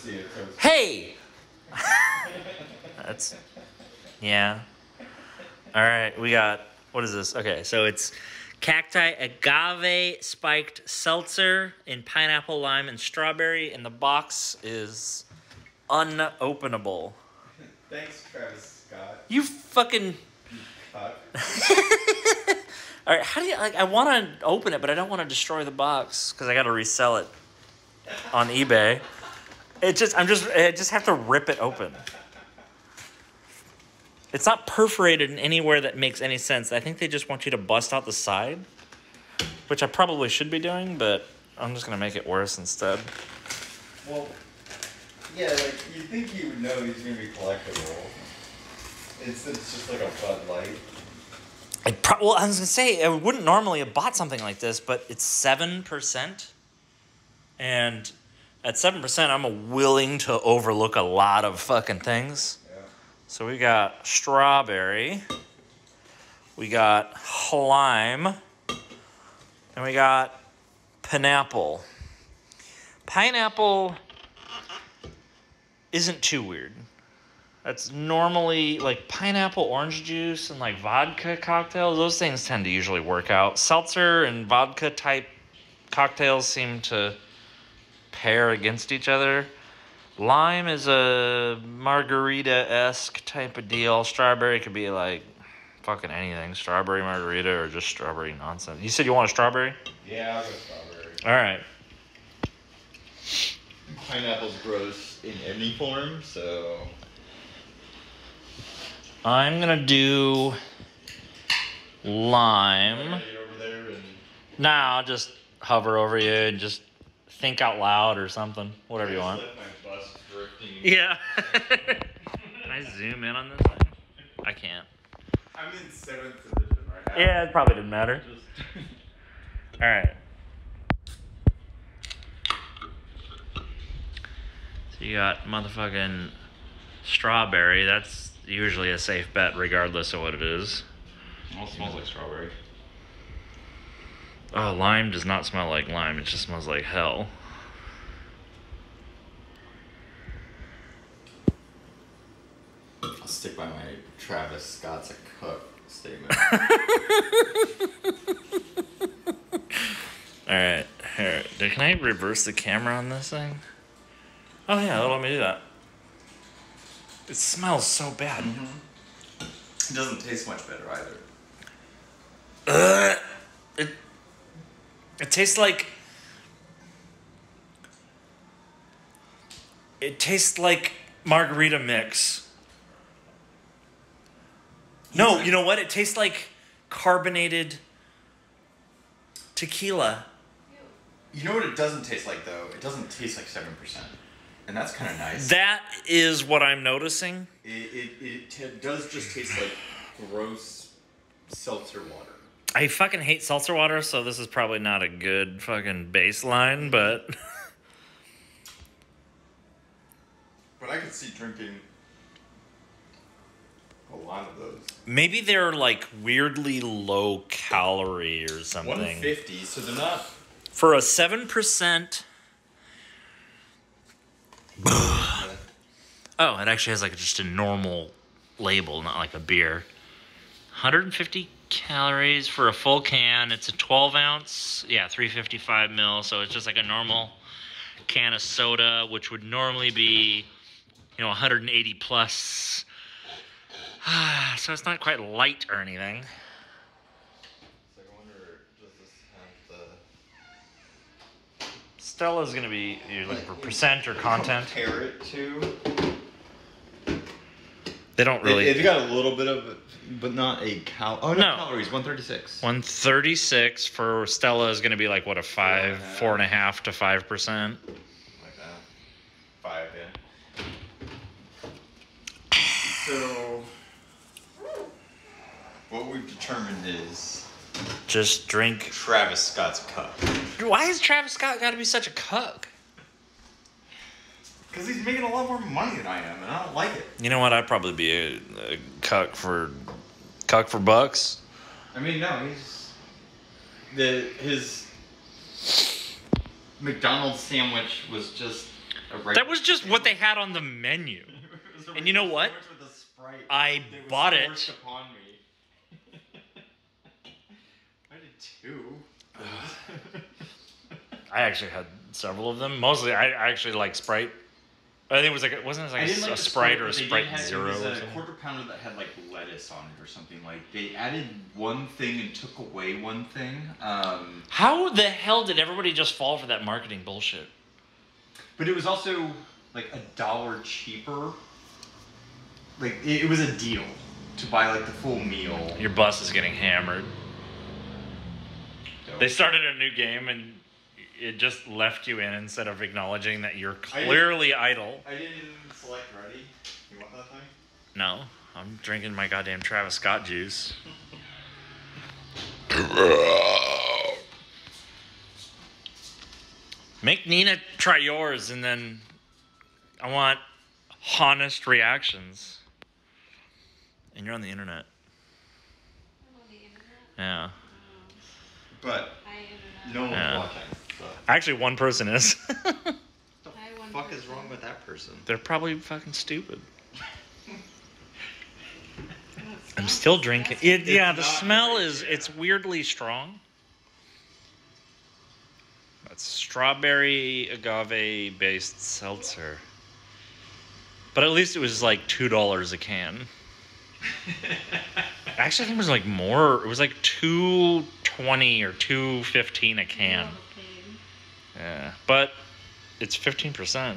See it toast. Hey! That's... Yeah. All right, we got... What is this? Okay, so it's cacti agave spiked seltzer in pineapple, lime, and strawberry. And the box is unopenable. Thanks, Travis Scott. You fucking... Fuck. All right, how do you... Like, I want to open it, but I don't want to destroy the box because I got to resell it on eBay. I just have to rip it open. It's not perforated in anywhere that makes any sense. I think they just want you to bust out the side, which I probably should be doing, but I'm just going to make it worse instead. Well, yeah, like, you'd think he would know he's going to be collectible. It's just like a Bud Light. Well, I was going to say, I wouldn't normally have bought something like this, but it's 7%. And at 7%, I'm willing to overlook a lot of fucking things. So we got strawberry, we got lime, and we got pineapple. Pineapple isn't too weird. That's normally like pineapple orange juice and like vodka cocktails. Those things tend to usually work out. Seltzer and vodka type cocktails seem to pair against each other. Lime is a margarita-esque type of deal. Strawberry could be like fucking anything. Strawberry margarita or just strawberry nonsense. You said you want a strawberry? Yeah, I'll go strawberry. All right. Pineapple's gross in any form, so... I'm going to do lime. Get over there and... Nah, I'll just hover over you and just think out loud or something. Whatever you want. Yeah. Can I zoom in on this thing? I can't. I'm in 7th edition right now. Yeah, it probably didn't matter. All right. So you got motherfucking strawberry. That's usually a safe bet regardless of what it is. It all smells like strawberry. Oh, lime does not smell like lime. It just smells like hell. I'll stick by my Travis Scott's a cook statement. Alright, here. Can I reverse the camera on this thing? Oh yeah, let me do that. It smells so bad. Mm-hmm. It doesn't taste much better either. It tastes like... It tastes like margarita mix. No, you know what? It tastes like carbonated tequila. You know what it doesn't taste like, though? It doesn't taste like 7%. And that's kind of nice. That is what I'm noticing. It does just taste like gross seltzer water. I fucking hate seltzer water, so this is probably not a good fucking baseline, but... But I could see drinking a lot of those. Maybe they're like weirdly low calorie or something. 150, so they're not... For a 7%... Oh, it actually has like just a normal label, not like a beer. 150 calories for a full can. It's a 12 ounce. Yeah, 355 mil. So it's just like a normal can of soda, which would normally be, 180 plus. So it's not quite light or anything. So I wonder, does this have the... Stella's going to be, you're looking for percent or content. Compare it to... They don't really... It's got a little bit of it, but not a Oh, no, calories, 136. 136 for Stella is going to be like, what, a 4.5 to 5%? Like that. 5, yeah. So, what we've determined is... Just drink... Travis Scott's cup. Why has Travis Scott got to be such a cuck? Because he's making a lot more money than I am, and I don't like it. You know what? I'd probably be a cuck for bucks. I mean, no, his McDonald's sandwich was just That was just what they had on the menu. And you know what? With a Sprite. I They was bought it. forced upon me. I did too. I actually had several of them. Mostly, I actually like Sprite. I think it was like, wasn't it like a Sprite or a Sprite Zero? It was or a something? quarter pounder that had like lettuce on it or something. Like they added one thing and took away one thing. How the hell did everybody just fall for that marketing bullshit? But it was also like $1 cheaper. Like it was a deal to buy like the full meal. Your bus is getting hammered. They started a new game and it just left you in instead of acknowledging that you're clearly idle. I didn't select ready. You want that thing? No, I'm drinking my goddamn Travis Scott juice. Make Nina try yours and then I want honest reactions. And you're on the internet. I'm on the internet. Yeah. But I no one's Yeah. watching. So. Actually, one person is. What the fuck is wrong with that person? They're probably fucking stupid. I'm still drinking. Yeah, the not smell great, is, yeah. it's weirdly strong. That's strawberry agave based seltzer. But at least it was like $2 a can. Actually, I think it was like more. It was like $2.20 or $2.15 a can. Yeah, but it's 15%.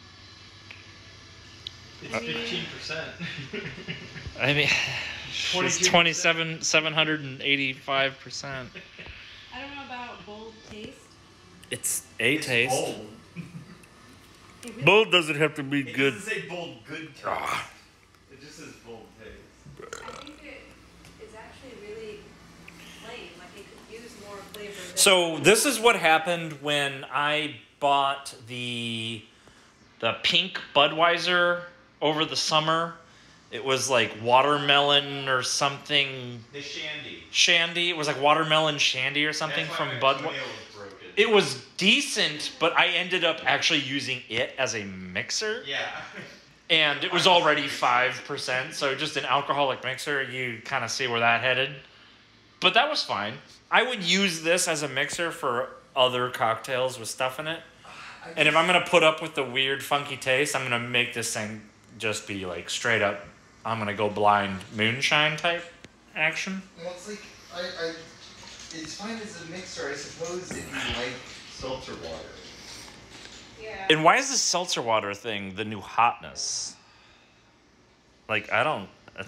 It's 15%. I mean, it's 22%. 785%. I don't know about bold taste. It's a taste. Bold. It really- Bold doesn't have to be It good. doesn't say bold good taste. Ah. It just says bold taste. I think it's actually really plain. Like it could use more flavor. Than So this is what happened when I bought the pink Budweiser over the summer. It was like watermelon or something. The shandy. Shandy. It was like watermelon shandy or something That's from why my Budweiser. toenail was broken. It was decent, but I ended up actually using it as a mixer. Yeah. And it was already 5%, so just an alcoholic mixer, you kind of see where that headed. But that was fine. I would use this as a mixer for other cocktails with stuff in it. And if I'm going to put up with the weird, funky taste, I'm going to make this thing just be like straight up, I'm going to go blind moonshine type action. Well, it's like, it's fine as a mixer, I suppose, if you like seltzer water. Yeah. And why is this seltzer water thing the new hotness? Like, I don't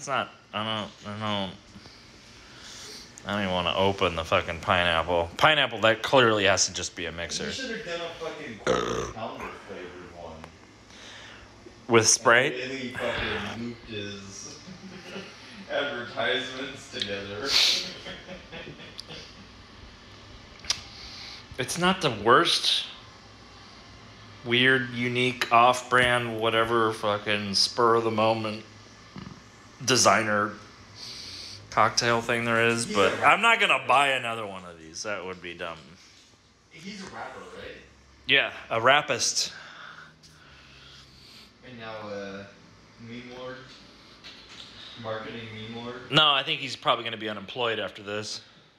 even want to open the fucking pineapple. Pineapple, that clearly has to just be a mixer. You should have done a fucking quarter pounder flavored one. With Sprite? And really fucking looped his advertisements together. It's not the worst weird, unique, off-brand, whatever fucking spur of the moment designer cocktail thing there is, but I'm not gonna buy another one of these. That would be dumb. He's a rapper, right? Yeah, a rapist. And now, meme lord? Marketing meme lord? No, I think he's probably gonna be unemployed after this.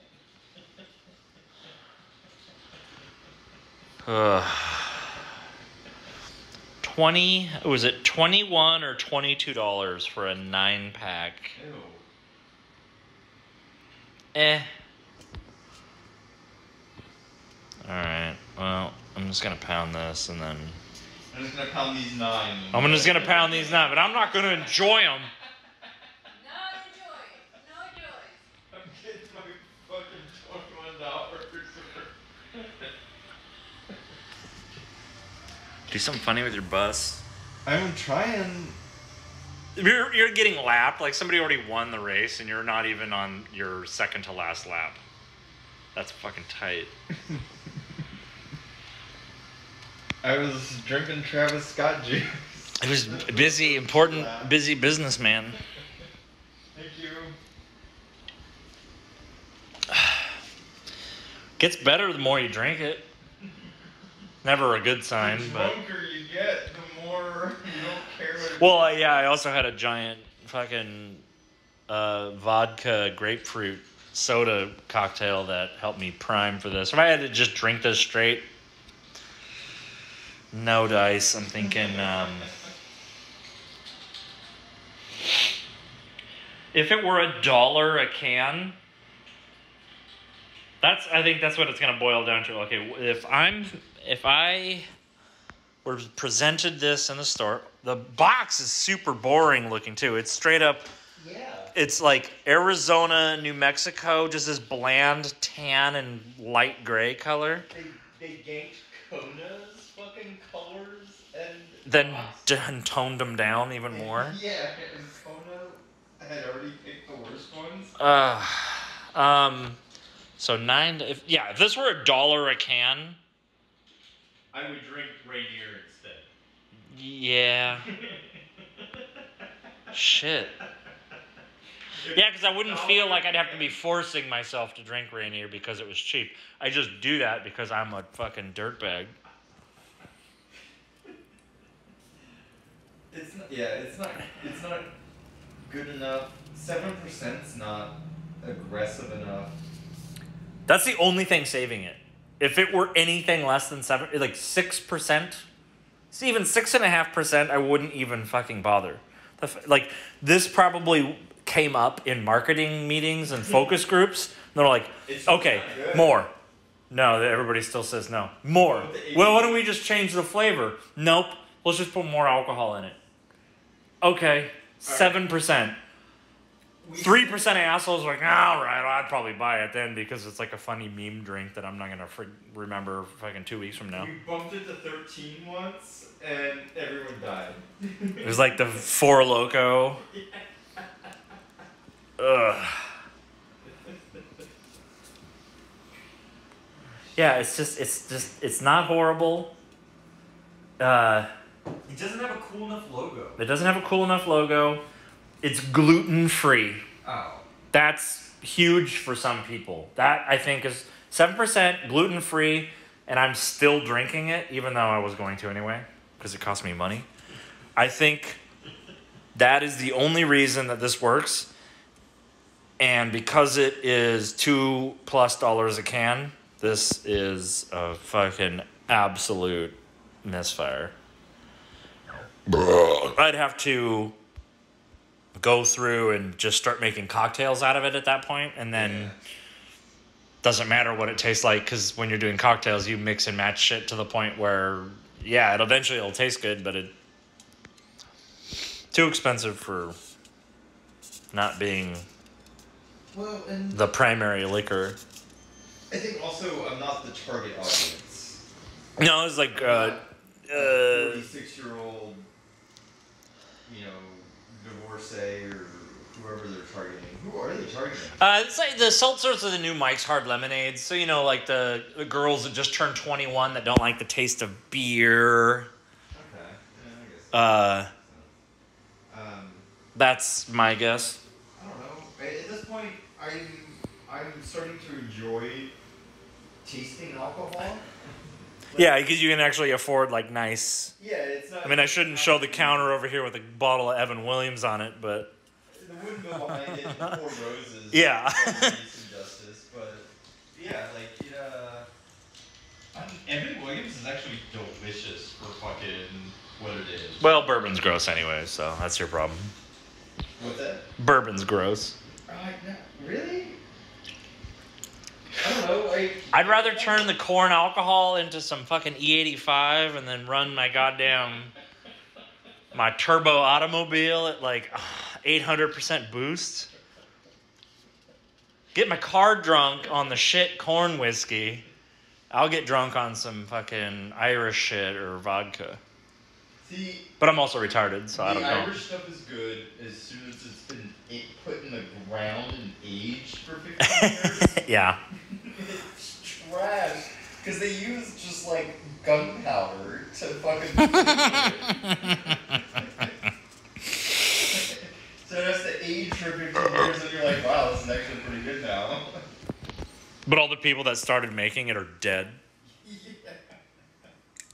Was it $21 or $22 for a 9-pack? Ew. Alright, well, I'm just gonna pound this and then... I'm just gonna pound these 9. I'm just gonna pound these 9, but I'm not gonna enjoy them. Not enjoy. No joy. I'm getting my fucking $21. Do something funny with your bus. I'm trying. You're getting lapped, like somebody already won the race and you're not even on your second to last lap. That's fucking tight. I was drinking Travis Scott juice. It was busy, important, busy businessman. Thank you. Gets better the more you drink it. Never a good sign, The but. drunker you get, the more you don't care what Well, yeah, I also had a giant fucking vodka grapefruit soda cocktail that helped me prime for this. If I had to just drink this straight, no dice. I'm thinking if it were $1 a can, I think that's what it's gonna boil down to. Okay, if I were presented this in the store, the box is super boring looking too. It's straight up. Yeah. It's like Arizona, New Mexico, just this bland tan and light gray color. They ganked Kona's fucking colors and Then toned them down even more. Yeah, and Kona had already picked the worst ones. So if this were $1 a can, I would drink Rainier instead. yeah. Shit. Yeah, because I wouldn't feel like I'd have to be forcing myself to drink Rainier because it was cheap. I just do that because I'm a fucking dirtbag. It's not good enough. 7%'s not aggressive enough. That's the only thing saving it. If it were anything less than 6%, it's even 6.5%, I wouldn't even fucking bother. This probably came up in marketing meetings and focus groups. And they're like, okay, more. No, everybody still says no. More. Well, why don't we just change the flavor? Nope. Let's just put more alcohol in it. Okay, 7%. 3% of assholes are like, all right, well, I'd probably buy it then because it's like a funny meme drink that I'm not going to remember fucking 2 weeks from now. We bumped it to 13 once, and everyone died. It was like the Four Loko. Ugh. Yeah, it's not horrible. It doesn't have a cool enough logo. It doesn't have a cool enough logo. It's gluten-free. Oh. That's huge for some people. That, I think, is 7% gluten-free, and I'm still drinking it, even though I was going to anyway, because it cost me money. I think that is the only reason that this works, and because it is $2+ a can, this is a fucking absolute misfire. I'd have to go through and just start making cocktails out of it at that point, and then doesn't matter what it tastes like, because when you're doing cocktails, you mix and match shit to the point where, yeah, it'll taste good, but it too expensive for not being and the primary liquor. I think also I'm not the target audience. No, it's like 46-year-old, divorcee or whoever they're targeting. Who are they targeting? It's like the seltzers are the new Mike's Hard Lemonades. So, like the girls that just turned 21 that don't like the taste of beer. Okay. Yeah, I guess. That's my guess. I don't know. At this point, I'm starting to enjoy tasting alcohol. Yeah, because you can actually afford nice. Yeah, it's not. I mean, I shouldn't show the counter over here with a bottle of Evan Williams on it, but. The wouldn't go behind it and pour roses. Yeah. Justice, but yeah, Evan Williams is actually delicious for fucking what it is. Well, bourbon's gross anyway, so that's your problem. What's that? Bourbon's gross. No, really? I don't know. I'd rather turn the corn alcohol into some fucking E85 and then run my turbo automobile at 800% boost. Get my car drunk on the shit corn whiskey. I'll get drunk on some fucking Irish shit or vodka. See, but I'm also retarded, so I don't know. The Irish stuff is good as soon as it's been put in the ground and aged for 15 years. Yeah. It's trash. Because they use just gunpowder to fucking. So it has to age for 15 years and you're like, wow, this is actually pretty good now. But all the people that started making it are dead. Yeah.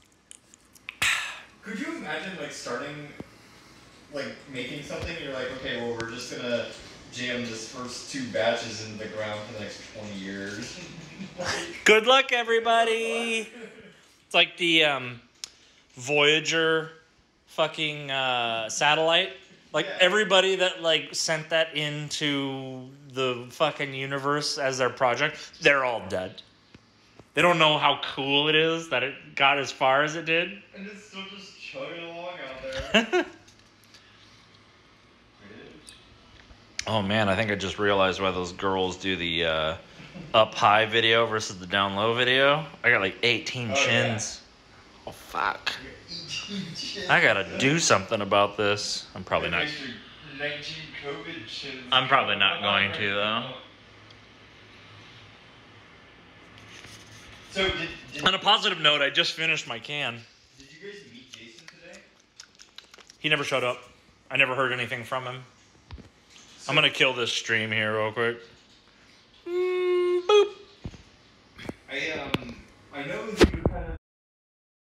imagine like starting, like making something? You're like, okay, well, we're just gonna jam this first 2 batches into the ground for the next 20 years. Good luck, everybody. It's like the Voyager fucking satellite. Like Yeah. everybody that like sent that into the fucking universe as their project, they're all dead. They don't know how cool it is that it got as far as it did. And it's still just chugging along out there. Oh man, I think I just realized why those girls do the up high video versus the down low video. I got like 18 chins. Oh fuck. I gotta do something about this. I'm probably not. 19 COVID chins. I'm probably not going to though. So did On a positive note, I just finished my can. Did you guys meet Jason today? He never showed up. I never heard anything from him. I'm gonna kill this stream here real quick. Boop. I know you kind of